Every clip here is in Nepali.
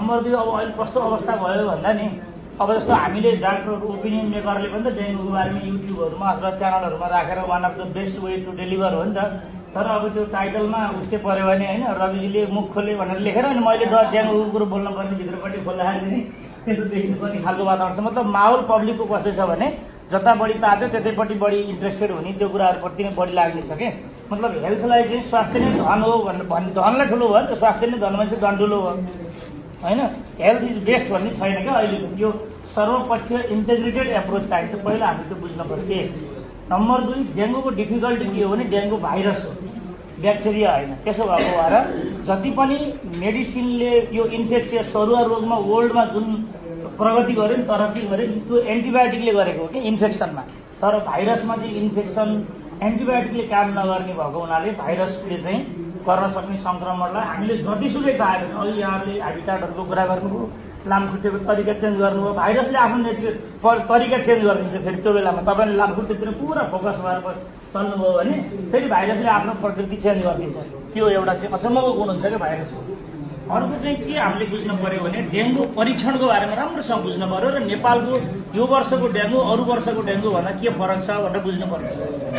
नम्बर 2 अब अहिले कस्तो अवस्था भयो भन्दा नि अब जस्तो हामीले डाक्टरहरू ओपिनियन मेकरले पनि त डेङ्गुको बारेमा युट्युबहरूमा अथवा च्यानलहरूमा राखेर one of the best way to deliver हो नि त। तर अब त्यो टाइटलमा उस्तै पऱ्यो भने होइन रविजीले मुख खोले भनेर लेखेर अनि मैले डेङ्गुको कुरो बोल्न पर्ने भित्रपट्टि खोल्दाखेरि नि त्यस्तो देखिनुपर्ने खालको वातावरण छ। मतलब माहौल पब्लिकको कस्तो छ भने जता बढी तात्यो त्यतैपट्टि बढी इन्ट्रेस्टेड हुने त्यो कुराहरूप्रति नै बढी लाग्ने छ कि मतलब हेल्थलाई चाहिँ स्वास्थ्य नै धन हो भन्ने धनलाई ठुलो भयो नि त, स्वास्थ्य नै धन मान्छे धन ठुलो हो होइन। हेल्थ इज बेस्ट भन्ने छैन क्या अहिले यो सर्वपक्षीय इन्टिग्रेटेड एप्रोच चाहिन्छ। पहिला हामीले त्यो बुझ्नु पर्यो। एक नम्बर 2 डेङ्गुको डिफिकल्टी के हो भने डेङ्गु भाइरस हो, ब्याक्टेरिया होइन। त्यसो भएको भएर जति पनि मेडिसिनले यो इन्फेक्सियस सरुवा रोगमा वर्ल्डमा जुन प्रगति गर्यो नि तरक्की गर्यो नि त्यो एन्टिबायोटिकले गरेको हो कि इन्फेक्सनमा। तर भाइरसमा चाहिँ इन्फेक्सन एन्टिबायोटिकले काम नगर्ने भएको हुनाले भाइरसले चाहिँ गर्न सक्ने सङ्क्रमणलाई हामीले जतिसुकै चाह्यो भने अहिले यहाँले हेबिटाटहरूको कुरा गर्नुभयो, लामखुट्टेको तरिका चेन्ज गर्नुभयो, भाइरसले आफ्नो तरिका चेन्ज गरिदिन्छ। फेरि त्यो बेलामा तपाईँले लामखुट्टेतिर पुरा फोकस भएर चल्नुभयो भने फेरि भाइरसले आफ्नो प्रकृति चेन्ज गरिदिन्छ। त्यो एउटा चाहिँ अचम्मको गुण हुन्छ क्या भाइरसको। अर्को चाहिँ के हामीले बुझ्नु पर्यो भने डेङ्गु परीक्षणको बारेमा राम्रोसँग बुझ्नु पर्यो र नेपालको यो वर्षको डेङ्गु अरू वर्षको डेङ्गु भन्दा के फरक छ भनेर बुझ्नु पर्छ।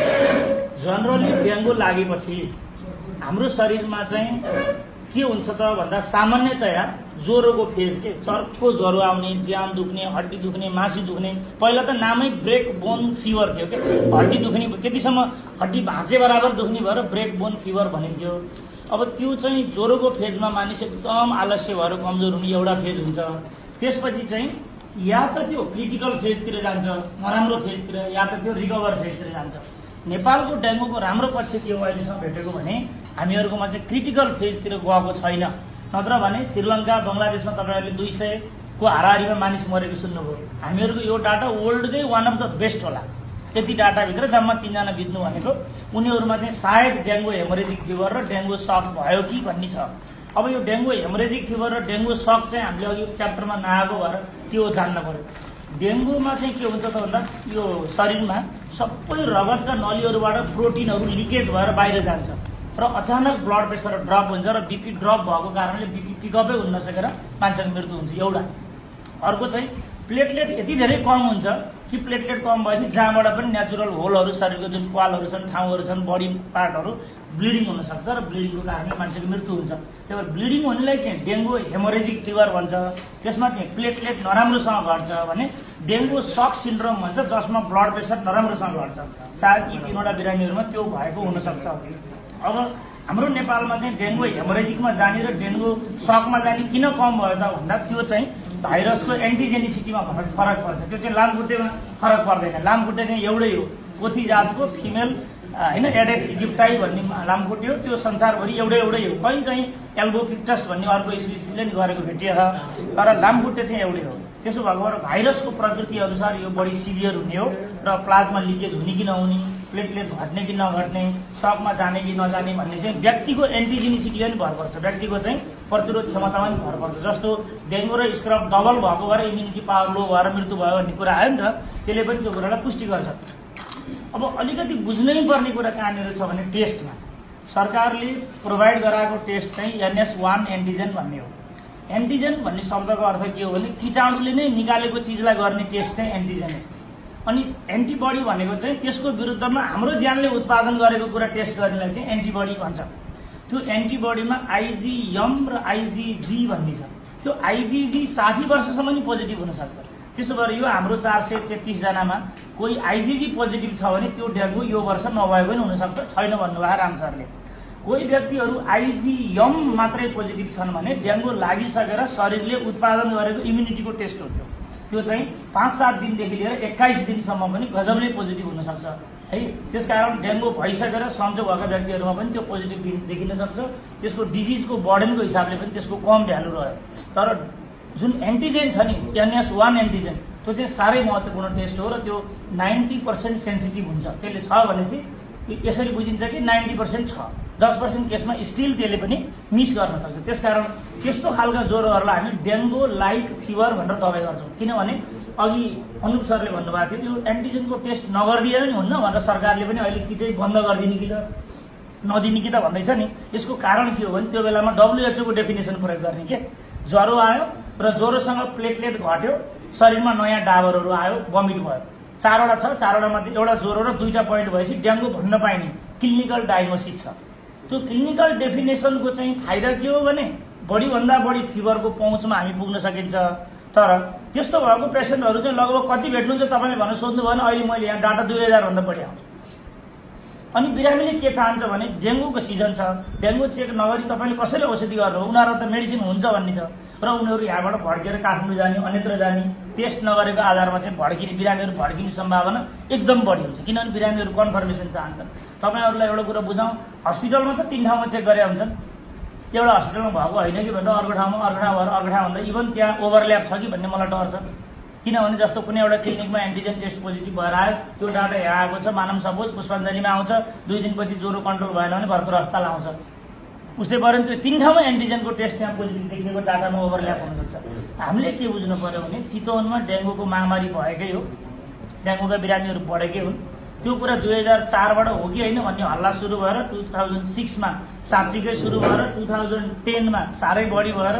जनरली डेङ्गु लागेपछि हाम्रो शरीरमा चाहिँ के हुन्छ त भन्दा सामान्यतया ज्वरोको फेज के चर्को ज्वरो आउने, ज्यान दुख्ने, हड्डी दुख्ने, मासु दुख्ने। पहिला त नामै ब्रेक बोन फिभर थियो क्या, हड्डी दुख्ने त्यतिसम्म हड्डी भाँचे बराबर दुख्ने भएर ब्रेक बोन फिभर भनिन्थ्यो। अब त्यो चाहिँ ज्वरोको फेजमा मानिस एकदम आलस्य भएर कमजोर हुने एउटा फेज हुन्छ। त्यसपछि चाहिँ या त त्यो क्रिटिकल फेजतिर जान्छ नराम्रो फेजतिर, या त त्यो रिकभर फेजतिर जान्छ। नेपालको डेङ्गुको राम्रो पक्ष के हो अहिलेसम्म भेटेको भने हामीहरूकोमा चाहिँ क्रिटिकल फेजतिर गएको छैन। नत्र भने श्रीलङ्का बङ्गलादेशमा तपाईँहरूले 200 को हाराहारीमा मानिस मरेको सुन्नुभयो। हामीहरूको यो डाटा वर्ल्डकै वान अफ द बेस्ट होला। त्यति डाटाभित्र जम्मा 3 जना बित्नु भनेको उनीहरूमा चाहिँ सायद डेङ्गु हेमोरेजिक फिभर र डेङ्गु सक भयो कि भन्ने छ। अब यो डेङ्गु हेमोरेजिक फिभर र डेङ्गु सक चाहिँ हामीले अघि च्याप्टरमा नआएको भएर त्यो जान्न पर्यो। डेङ्गुमा चाहिँ के हुन्छ त भन्दा यो शरीरमा सबै रगतका नलीहरूबाट प्रोटिनहरू लिकेज भएर बाहिर जान्छ र अचानक ब्लड प्रेसर ड्रप हुन्छ र बिपी ड्रप भएको कारणले बिपी पिकअपै हुन नसकेर मान्छेको मृत्यु हुन्छ एउटा। अर्को चाहिँ प्लेटलेट यति धेरै कम हुन्छ कि प्लेटलेट कम भएपछि जहाँबाट पनि नेचुरल होलहरू शरीरको जुन पालहरू छन् ठाउँहरू छन् बडी पार्टहरू ब्लिडिङ हुनसक्छ र ब्लिडिङको कारणले मान्छेको मृत्यु हुन्छ। त्यही भएर ब्लिडिङ हुनेलाई चाहिँ डेङ्गु हेमोरेजिक फिभर भन्छ। त्यसमा चाहिँ प्लेटलेट नराम्रोसँग घट्छ भने डेङ्गु सक सिन्ड्रोम भन्छ जसमा ब्लड प्रेसर नराम्रोसँग घट्छ। सायद यी 3वटा बिरामीहरूमा त्यो भएको हुनसक्छ। अब हाम्रो नेपालमा चाहिँ डेङ्गु हेमोरेजिकमा जाने र डेङ्गु सकमा जाने किन कम भयो त भन्दा त्यो चाहिँ भाइरसको एन्टिजेनिसिटीमा फरक पर्छ। त्यो चाहिँ लामखुट्टेमा फरक पर्दैन। लामखुट्टे चाहिँ एउटै हो, पोथी जातको फिमेल होइन एडेस इजिप्टाई भन्ने लामखुट्टे हो। त्यो संसारभरि एउटै हो। कहीँ कहीँ एल्बोपिक्टस भन्ने अर्को स्पिसिसले नि गरेको भेटिएछ, तर लामखुट्टे चाहिँ एउटै हो। त्यसो भएको भएर भाइरसको प्रकृति अनुसार यो बढी सिभियर हुने हो र प्लाज्मा लिकेज हुने कि नहुने, प्लेटलेट घट्ने कि नघट्ने, सकमा जाने कि नजाने भन्ने चाहिँ व्यक्तिको एन्टिजेनिसिटीमा नि भर पर्छ, व्यक्तिको चाहिँ प्रतिरोध क्षमतामा नि भर पर्छ। जस्तो डेङ्गु र स्क्रब डबल भएको भएर इम्युनिटी पावर लो भएर मृत्यु भयो भन्ने कुरा आयो नि त, त्यसले पनि त्यो कुरालाई पुष्टि गर्छ। अब अलिकति बुझ्नै पर्ने कुरा कहाँनिर छ भने टेस्टमा सरकारले प्रोभाइड गराएको टेस्ट चाहिँ NS1 एन्टिजेन भन्ने हो। एन्टिजेन भन्ने शब्दको अर्थ के हो भने कीटाणुले नै निकालेको चिजलाई गर्ने टेस्ट चाहिँ एन्टिजेन हो। अनि एन्टिबडी भनेको चाहिँ त्यसको विरुद्धमा हाम्रो ज्यानले उत्पादन गरेको कुरा टेस्ट गर्नेलाई चाहिँ एन्टिबडी भन्छ। त्यो एन्टिबडीमा IgM र IgG भन्ने छ। त्यो IgG 60 वर्षसम्म नि पोजिटिभ हुनसक्छ। त्यसो भएर यो हाम्रो 433 जनामा कोही IgG पोजिटिभ छ भने त्यो डेङ्गु यो वर्ष नभएको पनि हुनसक्छ, छैन भन्नुभयो राम सरले। कोही व्यक्तिहरू IgM मात्रै पोजिटिभ छन् भने डेङ्गु लागिसकेर शरीरले उत्पादन गरेको इम्युनिटीको टेस्ट हो। त्यो चाहिँ 5-7 दिनदेखि लिएर 21 दिनसम्म पनि गजबले पोजिटिभ हुनसक्छ है। त्यसकारण डेङ्गु भइसकेर सन्चो भएका व्यक्तिहरूमा पनि त्यो पोजिटिभ देखिन सक्छ। त्यसको डिजिजको बर्डनको हिसाबले पनि त्यसको कम भ्यालु रह्यो। तर जुन एन्टिजेन छ नि NS1 एन्टिजेन त्यो चाहिँ साह्रै महत्त्वपूर्ण टेस्ट हो र त्यो 90% सेन्सिटिभ हुन्छ। त्यसले छ भनेपछि यसरी बुझिन्छ कि 90% छ, 10% केसमा स्टिल त्यसले पनि मिस गर्न सक्छ। त्यसकारण त्यस्तो खालका ज्वरोहरूलाई हामी डेङ्गु लाइक फिभर भनेर दबाई गर्छौँ। किनभने अघि अनुप सरले भन्नुभएको थियो त्यो एन्टिजेनको टेस्ट नगरिदिएर नि हुन्न भनेर सरकारले पनि अहिले कि चाहिँ बन्द गरिदिने कि त नदिने कि त भन्दैछ नि। यसको कारण के हो भने त्यो बेलामा WHO को डेफिनेसन प्रयोग गर्ने के ज्वरो आयो र ज्वरोसँग प्लेटलेट घट्यो, शरीरमा नयाँ डाबरहरू आयो, भमिट भयो। 4वटा छ, 4वटा मध्ये एउटा ज्वरो र 2टा पोइन्ट भएपछि डेङ्गु भन्न पाइने क्लिनिकल डायग्नोसिस छ। त्यो क्लिनिकल डेफिनेसनको चाहिँ फाइदा के हो भने बढीभन्दा बढी फिभरको पहुँचमा हामी पुग्न सकिन्छ। तर त्यस्तो भएको पेसेन्टहरू चाहिँ लगभग कति भेट्नुहुन्छ तपाईँले भनेर सोध्नु भयो भने अहिले मैले यहाँ डाटा 2000 भन्दा बढी आउँछ। अनि बिरामीले के चाहन्छ भने डेङ्गुको सिजन छ, डेङ्गु चेक नगरी तपाईँले कसरी औषधि गर्नु, उनीहरू त मेडिसिन हुन्छ भन्ने छ र उनीहरू यहाँबाट भड्केर काठमाडौँ जाने, अन्यत्र जाने, टेस्ट नगरेको आधारमा चाहिँ बिरामीहरू भड्किने सम्भावना एकदम बढी हुन्छ। किनभने बिरामीहरू कन्फर्मेसन चाहन्छन्। तपाईँहरूलाई एउटा कुरा बुझाउँ, हस्पिटलमा त 3 ठाउँमा चेक गरे हुन्छन्। एउटा हस्पिटलमा भएको होइन कि भन्दा अर्को ठाउँमा भन्दा इभन त्यहाँ ओभरल्याप छ कि भन्ने मलाई डर छ। किनभने जस्तो कुनै एउटा क्लिनिकमा एन्टिजेन टेस्ट पोजिटिभ भएर आयो, त्यो डाटा यहाँ आएको छ, मानव सपोज पुष्पाञ्जलीमा आउँछ, 2 दिनपछि ज्वरो कन्ट्रोल भएन भने भर्खर अस्पताल आउँछ। उसले भयो त्यो 3 ठाउँमा एन्टिजेनको टेस्ट त्यहाँ पोजिटिभ देखिएको डाटामा ओभरल्याप हुनसक्छ। हामीले के बुझ्नु पर्यो भने चितवनमा डेङ्गुको महामारी भएकै हो, डेङ्गुका बिरामीहरू बढेकै हुन्। त्यो कुरा 2004बाट हो कि होइन भन्ने हल्ला सुरु भएर 2006मा साँच्चीकै सुरु भएर 2010मा साह्रै बढी भएर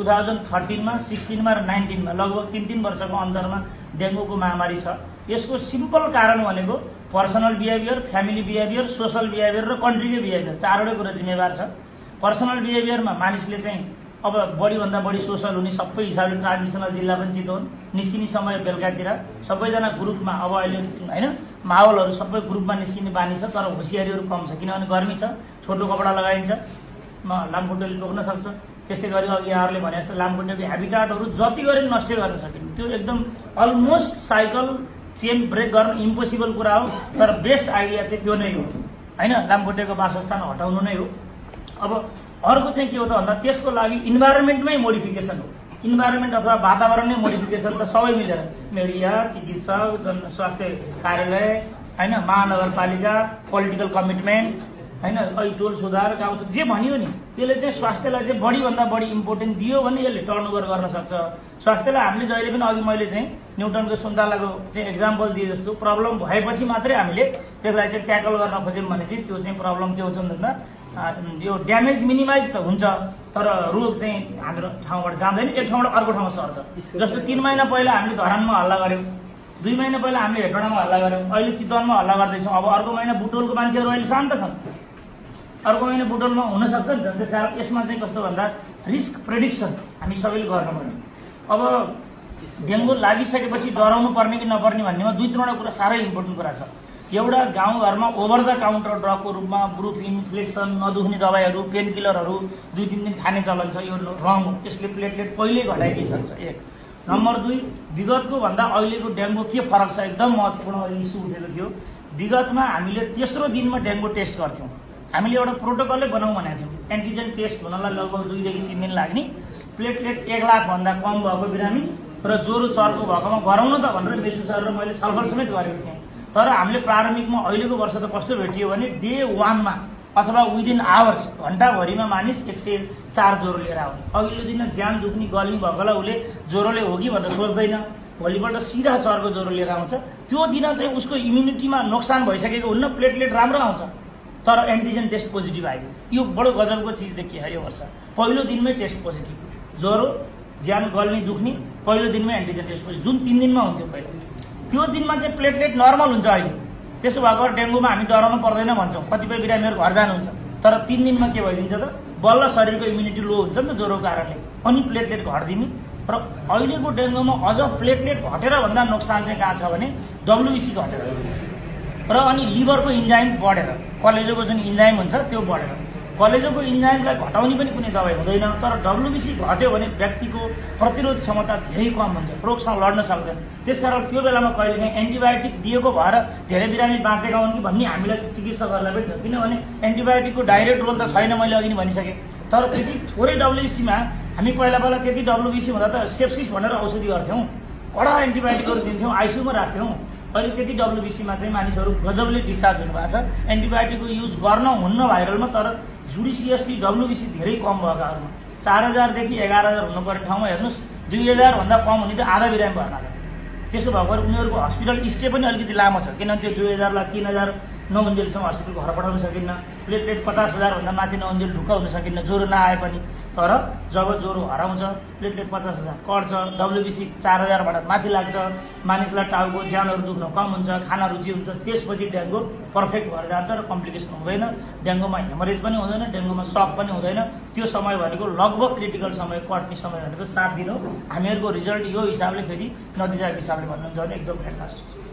2013मा 16मा र 19मा लगभग 3-3 वर्षको अन्तरमा डेङ्गुको महामारी छ। यसको सिम्पल कारण भनेको personal behaviour, family behaviour, social behaviour र कन्ट्रीकै बिहेभियर, 4वटै कुरा जिम्मेवार छ। पर्सनल बिहेभियरमा मानिसले चाहिँ अब बढीभन्दा बढी सोसल हुने सबै हिसाबले ट्रान्जिसनल जिल्ला पनि चितवन, निस्किने समय बेलुकातिर सबैजना ग्रुपमा, अब अहिले होइन माहौलहरू सबै ग्रुपमा निस्किने बानी छ, तर होसियारीहरू कम छ। किनभने गर्मी छ, छोटो कपडा लगाइन्छ, लामखुट्टेले टोक्न सक्छ। त्यस्तै गरी अघि यहाँहरूले भने जस्तो लामखुट्टेको हेबिटाटहरू जति गरे नष्ट गर्न सकिने, त्यो एकदम अलमोस्ट साइकल चेन ब्रेक गर्न इम्पोसिबल कुरा हो। तर बेस्ट आइडिया चाहिँ त्यो नै हो होइन, लामखुट्टेको वासस्थान हटाउनु नै हो। अब अर्को चाहिँ के हो त भन्दा त्यसको लागि इन्भाइरोमेन्टमै मोडिफिकेसन हो। इन्भाइरोमेन्ट अथवा वातावरणमै मोडिफिकेसन त सबै मिलेर मिडिया, चिकित्सक, स्वास्थ्य कार्यालय होइन, महानगरपालिका, पोलिटिकल कमिटमेन्ट होइन, टोल सुधार, गाउँ जे भनियो नि त्यसले चाहिँ स्वास्थ्यलाई चाहिँ बढीभन्दा बढी इम्पोर्टेन्ट दियो भने यसले टर्नओभर गर्न सक्छ। स्वास्थ्यलाई हामीले जहिले पनि अघि मैले चाहिँ न्युटनको सुन्तलाको चाहिँ एक्जाम्पल दिए जस्तो प्रब्लम भएपछि मात्रै हामीले त्यसलाई चाहिँ ट्याकल गर्न खोज्यौँ भने चाहिँ त्यो चाहिँ प्रब्लम के हुन्छ भन्दा यो ड्यामेज मिनिमाइज त हुन्छ, तर रोग चाहिँ हाम्रो ठाउँबाट जाँदैन, एक ठाउँबाट अर्को ठाउँमा सर्छ। जस्तो 3 महिना पहिला हामीले धरानमा हल्ला गऱ्यौँ, 2 महिना पहिला हामीले हेटौँडामा हल्ला गऱ्यौँ, अहिले चितवनमा हल्ला गर्दैछौँ। अब अर्को महिना बुटोलको मान्छेहरू अहिले शान्त छन्, अर्को महिना बुटोलमा हुनसक्छ नि त। त्यस कारण यसमा चाहिँ कस्तो भन्दा रिस्क प्रेडिक्सन हामी सबैले गर्नु पर्यो। अब डेङ्गु लागिसकेपछि डराउनु पर्ने कि नपर्ने भन्नेमा 2-3वटा कुरा साह्रै इम्पोर्टेन्ट कुरा छ। एउटा गाउँघरमा ओभर द काउन्टर ड्रगको रूपमा ब्रुफिन, फ्लेक्सन, नदुख्ने दबाईहरू, पेन किलरहरू 2-3 दिन खाने चलन छ। यो रङ हो, यसले प्लेटलेट पहिल्यै घटाइदिइसक्छ। 1 नम्बर 2 विगतको भन्दा अहिलेको डेङ्गु के फरक छ, एकदम महत्त्वपूर्ण अहिले इस्यु उठेको थियो। विगतमा हामीले तेस्रो दिनमा डेङ्गु टेस्ट गर्थ्यौँ, हामीले एउटा प्रोटोकलै बनाउँ भनेको थियौँ। एन्टिजेन टेस्ट हुनलाई लगभग 2 देखि 3 दिन लाग्ने, प्लेटलेट 1 लाख भन्दा कम भएको बिरामी र ज्वरो चर्को भएकोमा गराउन त भनेर मेसु सर र मैले छलफल समेत गरेको थिएँ। तर हामीले प्रारम्भिकमा अहिलेको वर्ष त कस्तो भेटियो भने डे 1मा अथवा विदिन आवर्स, घण्टाभरिमा मानिस 104 ज्वरो लिएर आउने। अघिल्लो दिन ज्यान दुख्ने गल्ने भएकोलाई उसले ज्वरोले हो कि भनेर सोच्दैन, भोलिपल्ट सिधा चर्को ज्वरो लिएर आउँछ। त्यो दिन चाहिँ उसको इम्युनिटीमा नोक्सान भइसकेको हुन्न, प्लेटलेट राम्रो आउँछ, तर एन्टिजेन टेस्ट पोजिटिभ आयो। यो बडो गजबको चिज देखियो यो वर्ष। पहिलो दिनमै टेस्ट पोजिटिभ, ज्वरो, ज्यान गल्ने दुख्ने, पहिलो दिनमै एन्टिजेन टेस्ट पोजिटिभ, जुन 3 दिनमा हुन्थ्यो पहिला। त्यो दिनमा चाहिँ प्लेटलेट नर्मल हुन्छ अहिले। त्यसो भएको डेङ्गुमा हामी डराउनु पर्दैन भन्छौँ, कतिपय बिरामीहरू घर जानुहुन्छ। तर 3 दिनमा के भइदिन्छ त, बल्ल शरीरको इम्युनिटी लो हुन्छ नि त ज्वरोको कारणले, अनि प्लेटलेट घट्दिने। र अहिलेको डेङ्गुमा अझ प्लेटलेट घटेर भन्दा नोक्सान चाहिँ कहाँ छ भने WBC घटेर र अनि लिभरको इन्जाइम बढेर, कलेजोको जुन इन्जाइम हुन्छ त्यो बढेर। कलेजोको इन्जाइमलाई घटाउने पनि कुनै दबाई हुँदैन, तर WBC घट्यो भने व्यक्तिको प्रतिरोध क्षमता धेरै कम हुन्छ, रोगसँग लड्न सक्दैन। त्यसकारण त्यो बेलामा कहिलेकाहीँ एन्टिबायोटिक दिएको भएर धेरै बिरामी बाँचेका हुन् कि भन्ने हामीलाई चिकित्सकहरूलाई पनि छ। किनभने एन्टिबायोटिकको डाइरेक्ट रोल त छैन, मैले अघि नै भनिसकेँ। तर त्यति थोरै WBCमा हामी पहिला त्यति WBC हुँदा त सेप्सिस भनेर औषधि गर्थ्यौँ, कडा एन्टिबायोटिकहरू दिन्थ्यौँ, आइसियुमा राख्थ्यौँ। अहिले त्यति WBCमा चाहिँ मानिसहरू गजबले डिस्चार्ज हुनुभएको छ। एन्टिबायोटिकको युज गर्न हुन्न भाइरलमा, तर जुडिसियसली WBC धेरै कम भएकाहरूमा 4000 देखि 11000 हुनुपर्ने ठाउँमा हेर्नुहोस् 2000 भन्दा कम हुने त आधा बिरामी भएन। त्यसो भएर उनीहरूको हस्पिटल स्टे पनि अलिकति लामो छ, किनभने त्यो 2000 लाई 3000 नहुन्जेलसम्म हस्पिटल घर पठाउन सकिन्न। प्लेटलेट 50,000 भन्दा माथि नहुन्जेल ढुक्क हुन सकिन्न, ज्वरो नआए पनि। तर जब ज्वरो हराउँछ, प्लेटलेट 50,000 कट्छ, WBC 4,000 बाट माथि लाग्छ, मानिसलाई टाउको ज्यानहरू दुख्न कम हुन्छ, खाना रुचि हुन्छ, त्यसपछि डेङ्गु पर्फेक्ट भएर जान्छ र कम्प्लिकेसन हुँदैन। डेङ्गुमा हेमरेज पनि हुँदैन, डेङ्गुमा सक पनि हुँदैन। त्यो समय भनेको लगभग क्रिटिकल समय, कट्ने समय भनेको 7 दिन हो। हामीहरूको रिजल्ट यो हिसाबले फेरि नतिजाको हिसाबले भन्नुहुन्छ भने एकदम फ्यान्टास्टिक।